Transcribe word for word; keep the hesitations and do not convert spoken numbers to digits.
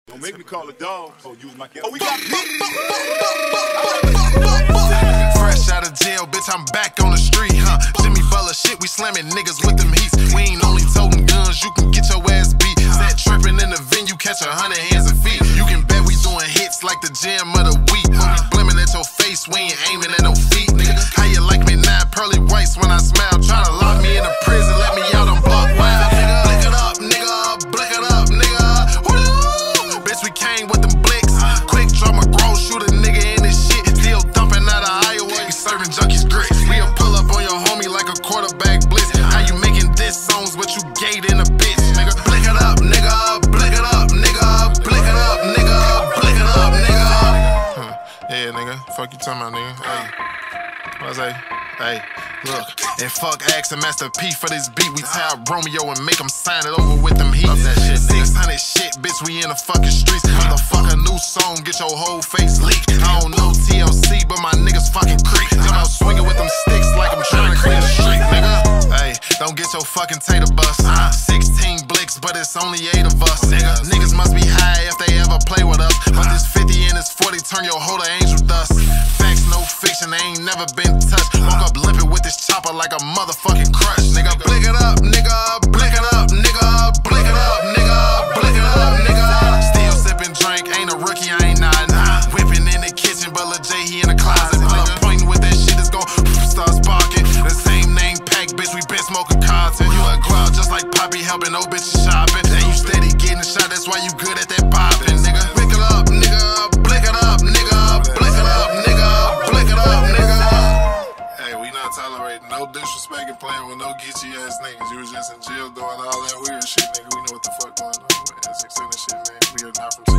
Don't make me call a dog. Oh, use my cat. Oh, we got fresh out of jail, bitch, I'm back on the street, huh? Jimmy Butler shit, we slamming niggas with them heats. We ain't only toting guns, you can get your ass beat. Set tripping in the venue, catch a hundred hands and feet. You can bet we doing hits like the jam of the week. When we blimmin' at your face, we ain't aiming at no feet, nigga. How you like me now? Pearly whites when I smile. Try to lock me in a prison, let me out, I'm buck wild. Blick it up, nigga, blick it up, nigga. Woo! Bitch, we came with them blicks. Quick draw my grow, shoot a nigga in this shit. Still dumping out of Iowa, we serving junkies grits. We'll pull up on your homie like a quarterback blitz. How you making diss songs, but you gayed in a bitch, nigga. Blick it up, nigga, blick it up, nigga, blick it up, nigga, blick it up, nigga. Huh. Yeah, nigga, fuck you talking about, nigga. Hey, what I say? Hey, look, and fuck Axe and Master P for this beat. We tie up Romeo and make him sign it over with them heat. six hundred shit, bitch, we in the fucking streets. Motherfucker, new song, get your whole face leaked. I don't know T L C, but my niggas fucking creep. Come out swinging with them sticks like I'm trying to clean the street, nigga. Hey, don't get your fucking tater bust. sixteen blicks, but it's only eight of us. Nigga, niggas must be high if they ever play with us. But this fifty and this forty turn your hoe to angel dust. Facts, no fiction, they ain't never been touched. Woke up limping with this chopper like a motherfucking crush. Nigga, blick it up, nigga, blick it up, nigga, blick it up, nigga, blick it up, nigga. Still sipping drink, ain't a rookie, I ain't nodding. Whipping in the kitchen, but Lil J, he in the closet. Pull up pointing with that shit, it's gon' start sparking. The same name pack, bitch, we been smoking carton. You a crowd just like Poppy helping old bitches shopping. And you steady getting shot, that's why you good at that popping, nigga. Blick it up, nigga, blick it up, nigga, blick it up, nigga, blick it up, nigga. Hey, we not tolerating no disrespect and playing with no geeky ass niggas. You was just in jail doing all that weird shit, nigga. We know what the fuck going on, man. That's extended shit, man. We are not from